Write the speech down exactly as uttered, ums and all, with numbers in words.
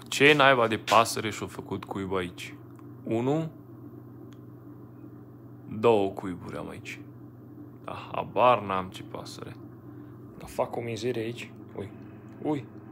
Ce naiba de pasăre și-a făcut cuibul aici? Unu? Două cuiburi am aici. Da, habar n-am ce pasăre. Dar fac o mizerie aici. Ui, ui.